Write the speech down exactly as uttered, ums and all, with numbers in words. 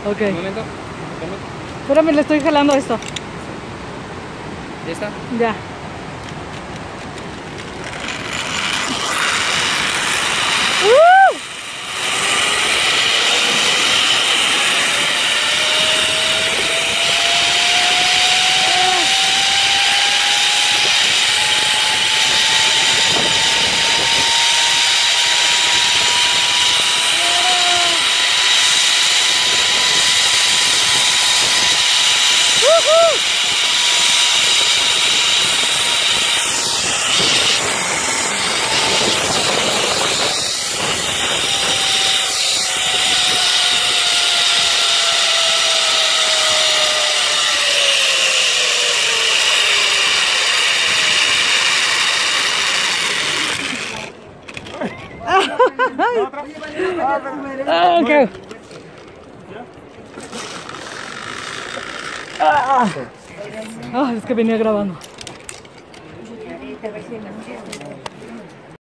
Ok. Un momento. Espérame, le estoy jalando esto. ¿Ya está? Ya. ¡Uh! Ah, okay. Ah, ah, es que venía grabando.